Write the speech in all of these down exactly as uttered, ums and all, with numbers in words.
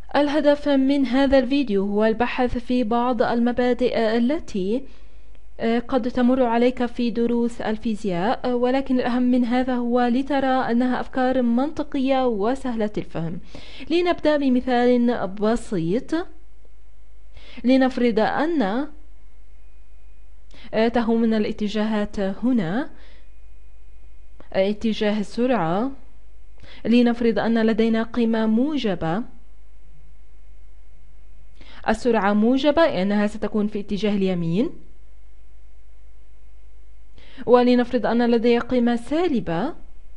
الهدف من هذا الفيديو هو البحث في بعض المبادئ التي قد تمر عليك في دروس الفيزياء، ولكن الأهم من هذا هو لترى أنها أفكار منطقية وسهلة الفهم. لنبدأ بمثال بسيط. لنفرض أن تهمنا الاتجاهات هنا، اتجاه السرعة. لنفرض أن لدينا قيمة موجبة، السرعة موجبة لأنها ستكون في اتجاه اليمين، ولنفرض أن لدي قيمة سالبة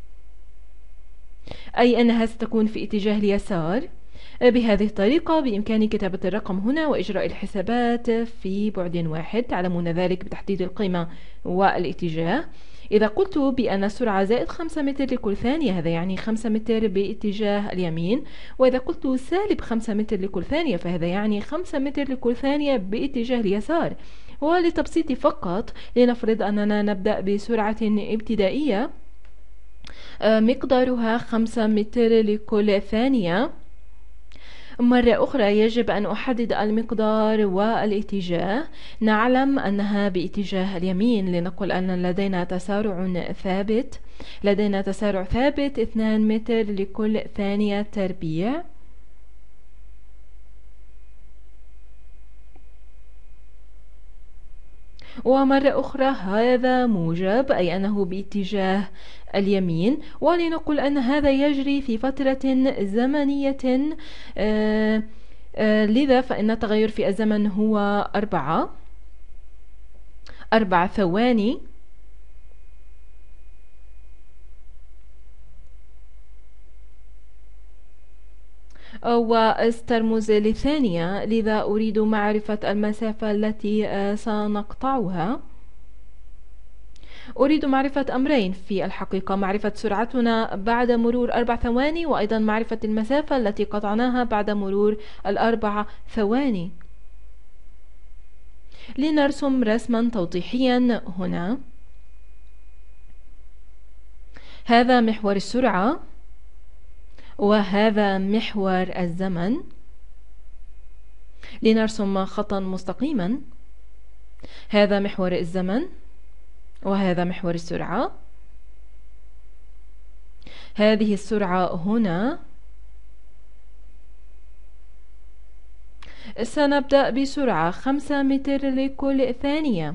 أي أنها ستكون في اتجاه اليسار. بهذه الطريقة بإمكاني كتابة الرقم هنا وإجراء الحسابات في بعد واحد، تعلمون ذلك بتحديد القيمة والاتجاه. إذا قلت بأن السرعة زائد خمسة متر لكل ثانية، هذا يعني خمسة متر باتجاه اليمين، وإذا قلت سالب خمسة متر لكل ثانية فهذا يعني خمسة متر لكل ثانية باتجاه اليسار. ولتبسيط فقط لنفرض أننا نبدأ بسرعة ابتدائية مقدارها خمسة متر لكل ثانية. مرة أخرى يجب أن أحدد المقدار والاتجاه. نعلم أنها باتجاه اليمين، لنقل أن لدينا تسارع ثابت، لدينا تسارع ثابت اثنان متر لكل ثانية تربيع. ومرة أخرى هذا موجب أي أنه باتجاه اليمين، ولنقل أن هذا يجري في فترة زمنية آآ آآ لذا فإن التغير في الزمن هو أربعة أربع ثواني. وسترمز لثانية، لذا أريد معرفة المسافة التي سنقطعها. أريد معرفة أمرين في الحقيقة: معرفة سرعتنا بعد مرور أربع ثواني، وأيضا معرفة المسافة التي قطعناها بعد مرور الأربع ثواني. لنرسم رسما توضيحيا هنا. هذا محور السرعة وهذا محور الزمن. لنرسم خطا مستقيما. هذا محور الزمن وهذا محور السرعة. هذه السرعة هنا. سنبدأ بسرعة خمسة متر لكل ثانية.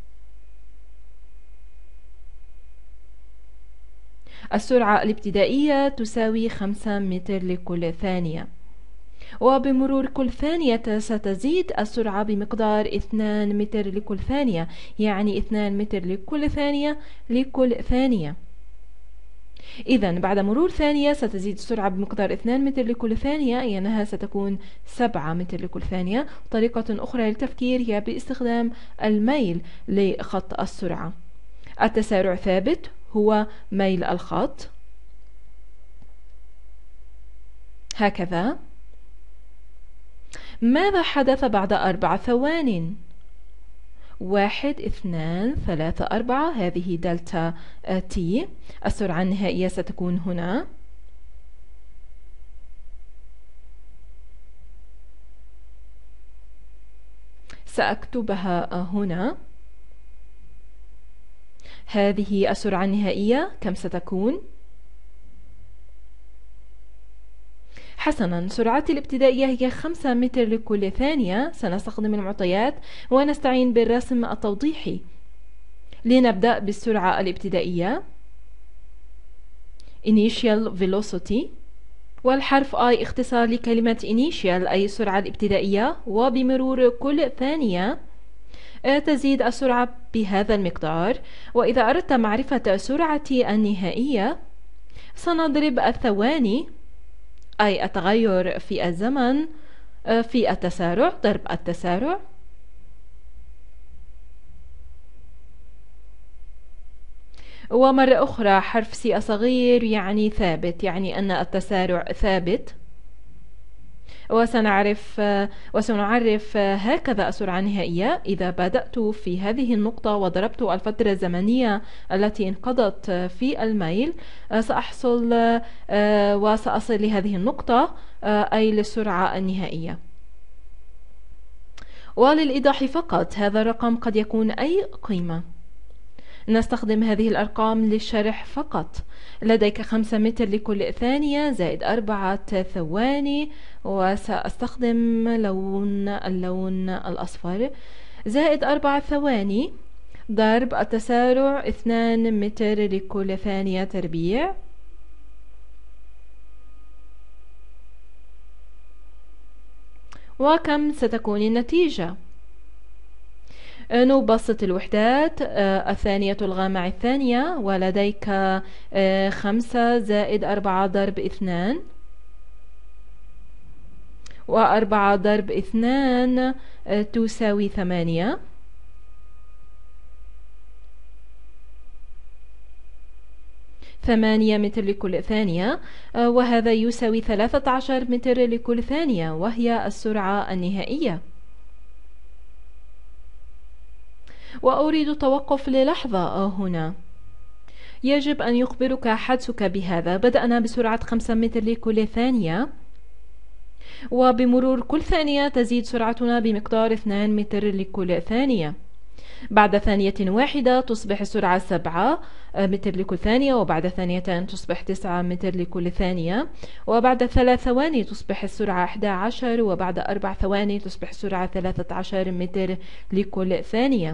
السرعة الابتدائية تساوي خمسة متر لكل ثانية، وبمرور كل ثانية ستزيد السرعة بمقدار اثنان متر لكل ثانية، يعني اثنان متر لكل ثانية لكل ثانية. إذا بعد مرور ثانية ستزيد السرعة بمقدار اثنان متر لكل ثانية، أي أنها ستكون سبعة متر لكل ثانية. طريقة أخرى للتفكير هي باستخدام الميل لخط السرعة. التسارع ثابت هو ميل الخط هكذا. ماذا حدث بعد أربع ثوان؟ واحد اثنان ثلاثة أربعة، هذه دلتا تي. السرعة النهائية ستكون هنا. سأكتبها هنا. هذه السرعة النهائية كم ستكون؟ حسنا، سرعتي الابتدائية هي خمسة متر لكل ثانية. سنستخدم المعطيات ونستعين بالرسم التوضيحي. لنبدأ بالسرعة الابتدائية initial velocity، والحرف I اختصار لكلمة initial أي السرعة الابتدائية، وبمرور كل ثانية تزيد السرعة بهذا المقدار. وإذا أردت معرفة سرعتي النهائية سنضرب الثواني أي التغير في الزمن في التسارع ضرب التسارع. ومرة أخرى حرف سي صغير يعني ثابت، يعني أن التسارع ثابت. وسنعرف وسنعرف هكذا السرعة النهائية. إذا بدأت في هذه النقطة وضربت الفترة الزمنية التي انقضت في الميل، سأحصل وسأصل لهذه النقطة أي للسرعة النهائية. وللإيضاح فقط، هذا الرقم قد يكون أي قيمة. نستخدم هذه الأرقام للشرح فقط. لديك خمسة متر لكل ثانية زائد أربعة ثواني، وسأستخدم لون اللون الأصفر، زائد أربعة ثواني ضرب التسارع اثنان متر لكل ثانية تربيع، وكم ستكون النتيجة؟ نبسط الوحدات. الثانية تلغى مع الثانية، ولديك خمسة زائد أربعة ضرب اثنان، وأربعة ضرب اثنان تساوي ثمانية، ثمانية متر لكل ثانية، وهذا يساوي ثلاثة عشر متر لكل ثانية، وهي السرعة النهائية. وأريد التوقف للحظة هنا. يجب أن يخبرك حدسك بهذا. بدأنا بسرعة خمسة متر لكل ثانية، وبمرور كل ثانية تزيد سرعتنا بمقدار اثنين متر لكل ثانية. بعد ثانية واحدة تصبح السرعة سبعة متر لكل ثانية، وبعد ثانيتين تصبح تسعة متر لكل ثانية، وبعد ثلاث ثواني تصبح السرعة أحد عشر، وبعد أربع ثواني تصبح السرعة ثلاثة عشر متر لكل ثانية.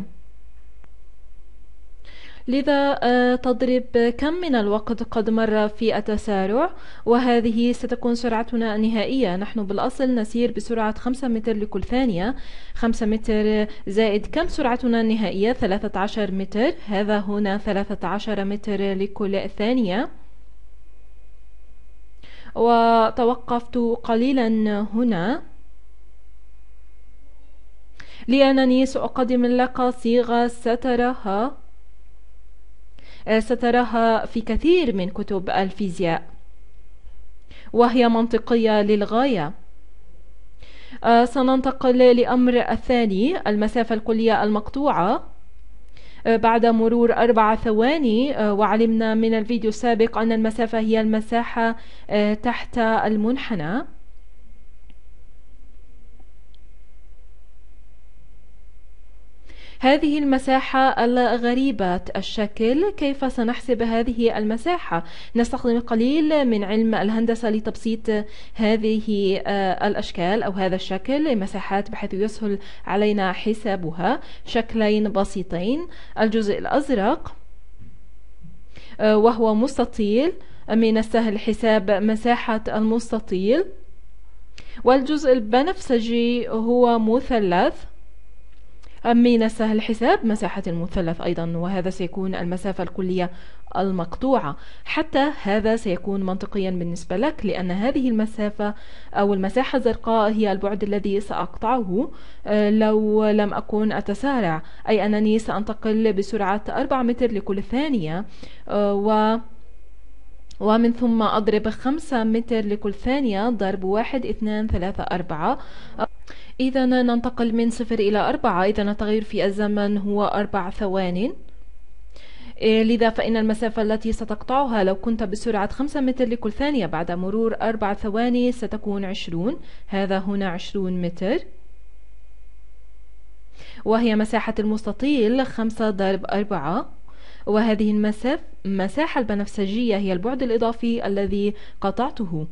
لذا تضرب كم من الوقت قد مر في التسارع، وهذه ستكون سرعتنا النهائية. نحن بالأصل نسير بسرعة خمسة متر لكل ثانية. خمسة متر زائد كم سرعتنا النهائية؟ ثلاثة عشر متر. هذا هنا ثلاثة عشر متر لكل ثانية. وتوقفت قليلا هنا لأنني سأقدم لك صيغة ستراها ستراها في كثير من كتب الفيزياء، وهي منطقية للغاية. سننتقل للأمر الثاني، المسافة الكلية المقطوعة. بعد مرور أربع ثواني، وعلمنا من الفيديو السابق أن المسافة هي المساحة تحت المنحنى. هذه المساحة الغريبة الشكل، كيف سنحسب هذه المساحة؟ نستخدم القليل من علم الهندسة لتبسيط هذه الأشكال أو هذا الشكل مساحات بحيث يسهل علينا حسابها. شكلين بسيطين، الجزء الأزرق وهو مستطيل، من السهل حساب مساحة المستطيل، والجزء البنفسجي هو مثلث، من السهل حساب مساحة المثلث أيضا، وهذا سيكون المسافة الكلية المقطوعة. حتى هذا سيكون منطقيا بالنسبة لك، لأن هذه المسافة أو المساحة الزرقاء هي البعد الذي سأقطعه لو لم أكن أتسارع، أي أنني سأنتقل بسرعة أربعة متر لكل ثانية، و ومن ثم أضرب خمسة متر لكل ثانية ضرب واحد اثنان ثلاثة أربعة. إذا ننتقل من صفر إلى أربعة، إذا التغير في الزمن هو أربع ثوان. لذا فإن المسافة التي ستقطعها لو كنت بسرعة خمسة متر لكل ثانية بعد مرور أربع ثواني ستكون عشرون. هذا هنا عشرون متر، وهي مساحة المستطيل خمسة ضرب أربعة، وهذه المسافة المساحة البنفسجية هي البعد الإضافي الذي قطعته.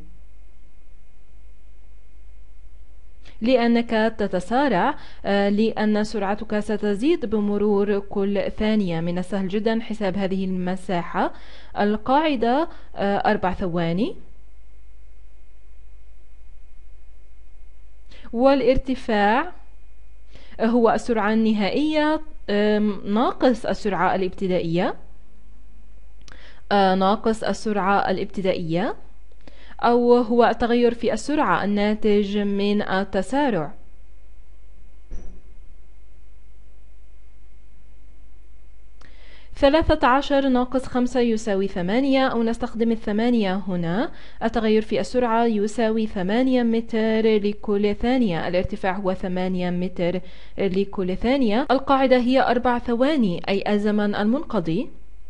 لأنك تتسارع، لأن سرعتك ستزيد بمرور كل ثانية، من السهل جدا حساب هذه المساحة. القاعدة أربع ثواني، والارتفاع هو السرعة النهائية ناقص السرعة الابتدائية ناقص السرعة الابتدائية أو هو التغير في السرعة الناتج من التسارع. ثلاثة عشر ناقص خمسة يساوي ثمانية، أو نستخدم الثمانية هنا. التغير في السرعة يساوي ثمانية متر لكل ثانية. الارتفاع هو ثمانية متر لكل ثانية. القاعدة هي أربع ثواني، أي الزمن المنقضي.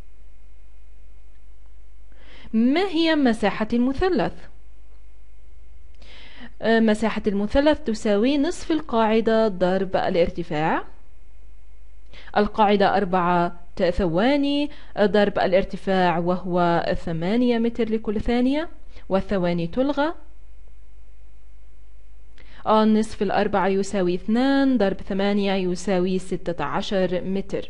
ما هي مساحة المثلث؟ مساحة المثلث تساوي نصف القاعدة ضرب الارتفاع. القاعدة أربعة ثواني ضرب الارتفاع وهو ثمانية متر لكل ثانية، والثواني تلغى. نصف الأربعة يساوي اثنان ضرب ثمانية يساوي ستة عشر متر.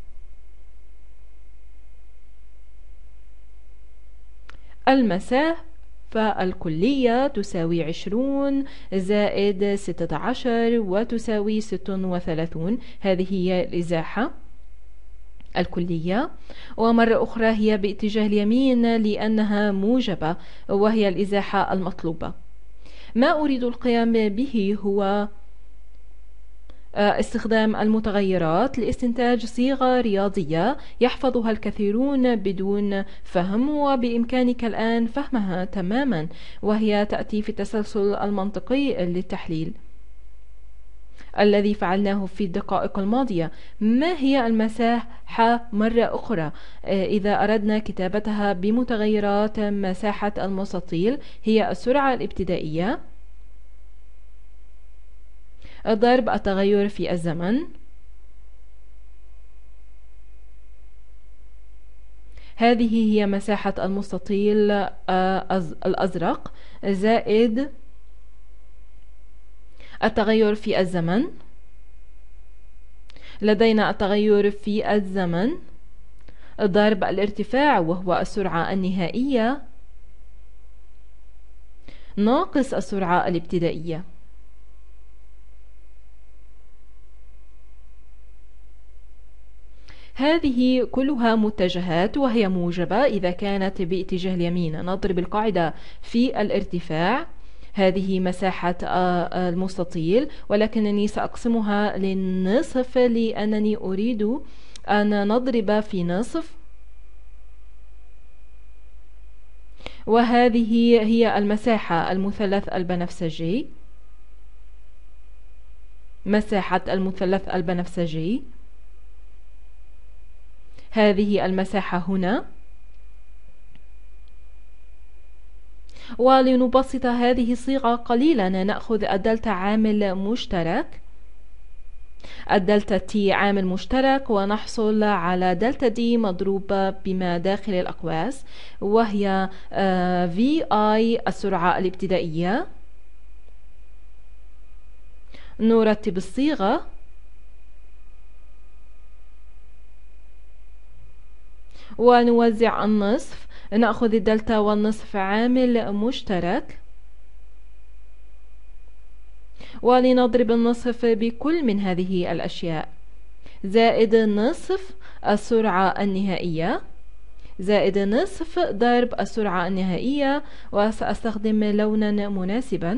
المسافة الكلية تساوي عشرون زائد ستة عشر وتساوي ست وثلاثون. هذه هي الإزاحة الكلية، ومرة أخرى هي باتجاه اليمين لأنها موجبة، وهي الإزاحة المطلوبة. ما أريد القيام به هو استخدام المتغيرات لاستنتاج صيغة رياضية يحفظها الكثيرون بدون فهم، وبإمكانك الآن فهمها تماما، وهي تأتي في التسلسل المنطقي للتحليل الذي فعلناه في الدقائق الماضية. ما هي المساحة مرة أخرى؟ إذا أردنا كتابتها بمتغيرات مساحة المستطيل، هي السرعة الابتدائية ضرب التغير في الزمن. هذه هي مساحة المستطيل الأزرق زائد التغير في الزمن. لدينا التغير في الزمن ضرب الارتفاع وهو السرعة النهائية ناقص السرعة الابتدائية. هذه كلها متجهات وهي موجبة إذا كانت باتجاه اليمين. نضرب القاعدة في الارتفاع، هذه مساحة المستطيل، ولكنني سأقسمها للنصف لأنني أريد أن نضرب في نصف، وهذه هي المساحة المثلث البنفسجي، مساحة المثلث البنفسجي. هذه المساحة هنا. ولنبسط هذه الصيغة قليلا نأخذ الدلتا عامل مشترك، الدلتا تي عامل مشترك، ونحصل على دلتا دي مضروبة بما داخل الأقواس، وهي في اي السرعة الابتدائية. نرتب الصيغة. ونوزع النصف، نأخذ الدلتا والنصف عامل مشترك، ولنضرب النصف بكل من هذه الأشياء، زائد نصف السرعة النهائية زائد نصف ضرب السرعة النهائية. وسأستخدم لونا مناسبا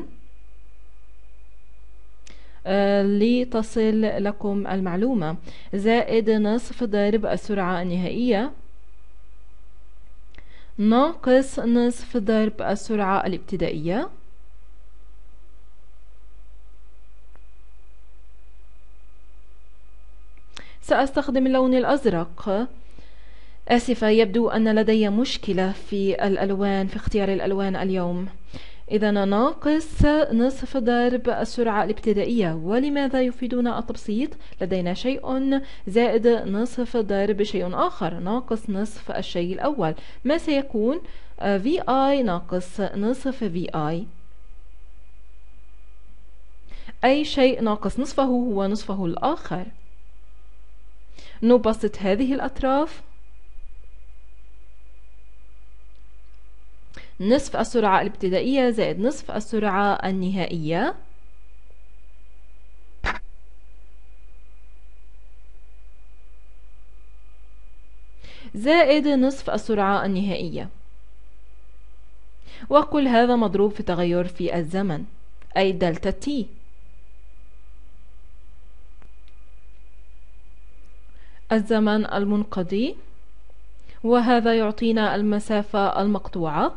لتصل لكم المعلومة. زائد نصف ضرب السرعة النهائية ناقص نصف ضرب السرعة الابتدائية. سأستخدم اللون الأزرق. آسفة، يبدو أن لدي مشكلة في الألوان، في اختيار الألوان اليوم. إذا ناقص نصف ضرب السرعة الابتدائية. ولماذا يفيدنا التبسيط؟ لدينا شيء زائد نصف ضرب شيء آخر ناقص نصف الشيء الأول. ما سيكون؟ في آي ناقص نصف في آي. أي شيء ناقص نصفه هو نصفه الآخر. نبسط هذه الأطراف. نصف السرعة الابتدائية زائد نصف السرعة النهائية زائد نصف السرعة النهائية، وكل هذا مضروب في تغير في الزمن أي دلتا تي. الزمن المنقضي، وهذا يعطينا المسافة المقطوعة.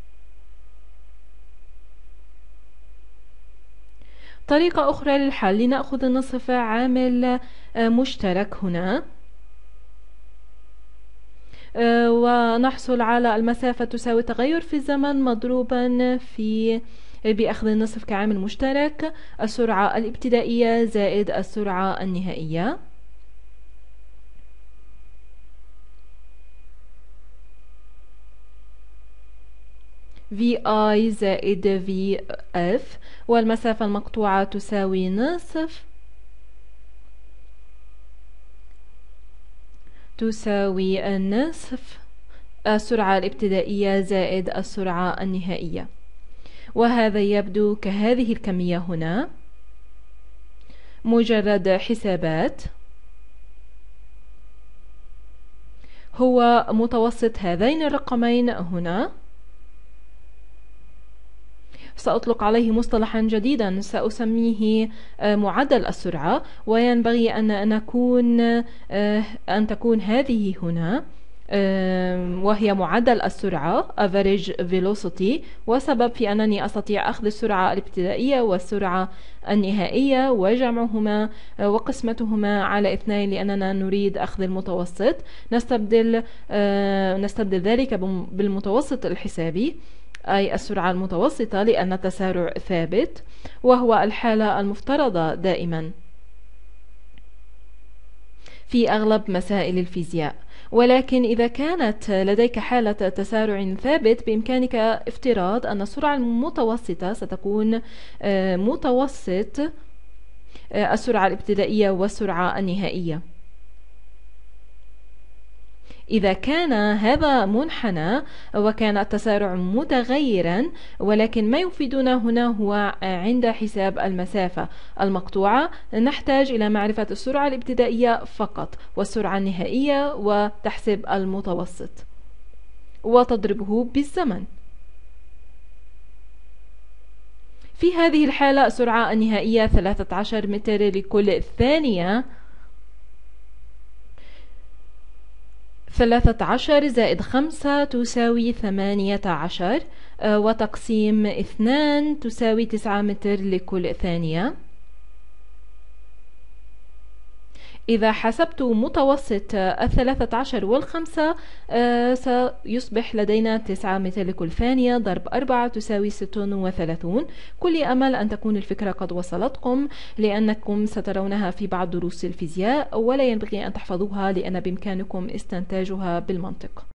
طريقة أخرى للحل، لنأخذ نصف عامل مشترك هنا ونحصل على المسافة تساوي تغير في الزمن مضروبا في بأخذ النصف كعامل مشترك السرعة الابتدائية زائد السرعة النهائية. في آي زائد في اف، والمسافة المقطوعة تساوي نصف تساوي النصف السرعة الابتدائية زائد السرعة النهائية. وهذا يبدو كهذه الكمية هنا، مجرد حسابات. هو متوسط هذين الرقمين هنا. سأطلق عليه مصطلحا جديدا سأسميه معدل السرعة، وينبغي أن نكون أن تكون هذه هنا وهي معدل السرعة average velocity، وسبب في أنني أستطيع أخذ السرعة الابتدائية والسرعة النهائية وجمعهما وقسمتهما على اثنين لأننا نريد أخذ المتوسط. نستبدل نستبدل ذلك بالمتوسط الحسابي أي السرعة المتوسطة لأن التسارع ثابت، وهو الحالة المفترضة دائما في أغلب مسائل الفيزياء. ولكن إذا كانت لديك حالة تسارع ثابت بإمكانك افتراض أن السرعة المتوسطة ستكون متوسط السرعة الابتدائية والسرعة النهائية. إذا كان هذا منحنى وكان التسارع متغيرا، ولكن ما يفيدنا هنا هو عند حساب المسافة المقطوعة نحتاج إلى معرفة السرعة الابتدائية فقط والسرعة النهائية وتحسب المتوسط وتضربه بالزمن. في هذه الحالة السرعة النهائية ثلاثة عشر متر لكل ثانية. ثلاثة عشر زائد خمسة تساوي ثمانية عشر، وتقسيم اثنان تساوي تسعة متر لكل ثانية. إذا حسبت متوسط الثلاثة عشر والخمسة سيصبح لدينا تسعة متر لكل ثانية ضرب أربعة تساوي ست وثلاثون. كل أمل أن تكون الفكرة قد وصلتكم، لأنكم سترونها في بعض دروس الفيزياء، ولا ينبغي أن تحفظوها لأن بإمكانكم استنتاجها بالمنطق.